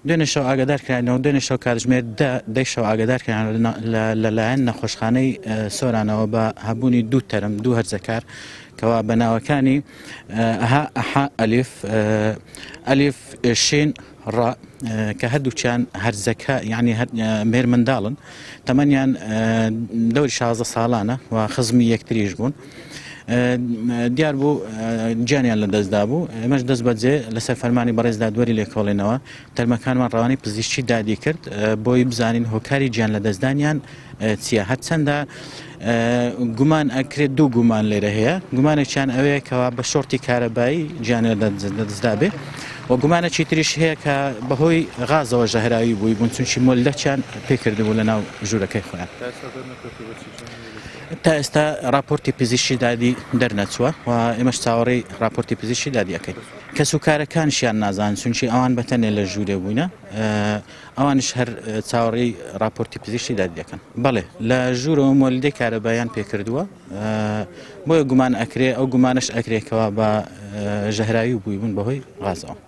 دوێنێ شەو ئاگادارکرانەوە دوێنێ شەو کاتژمێر دەی شەو ئاگادارکران لەلایەن نەخۆشخانەی سۆرانەوە بە هەبوونی دوو تەرم دوو هەرزەکار کەوا بەناوەکانی ئەلیف شین ڕا کە هەردووچیان هەرزەکە یعنی مێر منداڵن تەمەنیان دەوری 16 ساڵانە و خزمی یەکتریش بوون دیار بوو گیانیان لە دەستدا بوو ئێمەش دەست بەجێ لەسەر فەرمانی بەڕێزدا دووەری لێکۆڵێنەوە تەرمەکانمان ڕەوانی پزیشکی دادی کرد بۆی بزانین هۆکاری گیان لە دەستدانیان چییە هەرچەندە گومان ئەکرێت دوو گومان لێرە هەیە گومانێکیان ئەوەیە کەوا بە شۆرتی کارەبایی گیانی لە دەستدا بێ و گومانێکی تریش هەیە کە بەهۆی غازەوە ژەهراوی بووی بوون چونکی مۆلدەچیان پێکردبوو لە ناو ژوورەکەی خۆیان تا ئێستا راپۆرتی پزیشکی دادی دەرنەچووە و ئێمەش چاوەڕێی راپۆرتی پزیشکی دادیەکەین کەس و کارەکانشیان نازان چونکی ئەوان بەتەنێ لە ژوورێ بووینە ئەوانش هەر چاوەڕێی راپۆرتی پزیشکی دادیەکەن بەڵێ لە ژوورەوە مۆلدەی کارەبایان پێکردووە بۆیە گومان ئەکرێ ئەو گومانش ئەکرێکەوە بە ژەهراوی بووی بوون بەهۆی غازەوە